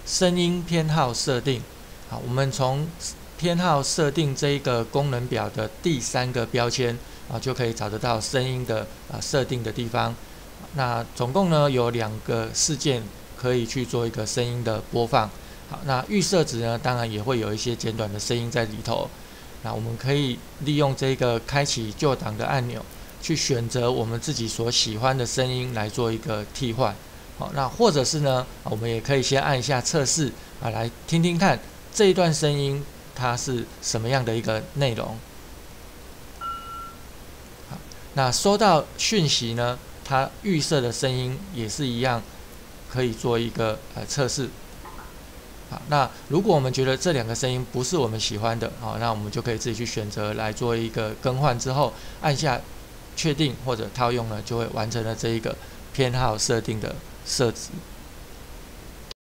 声音偏好设定。好，我们从偏好设定这一个功能表的第3个标签就可以找得到声音的设定的地方。那总共呢有2个事件可以去做一个声音的播放。好，那预设值呢，当然也会有一些简短的声音在里头。那我们可以利用这个开启旧档的按钮，去选择我们自己所喜欢的声音来做一个替换。好，那或者是呢，我们也可以先按一下测试来听听看这一段声音它是什么样的一个内容。好，那收到讯息呢，它预设的声音也是一样，可以做一个测试。好，那如果我们觉得这2个声音不是我们喜欢的，那我们就可以自己去选择来做一个更换，之后按下确定或者套用呢，就会完成了这一个偏好设定的设置。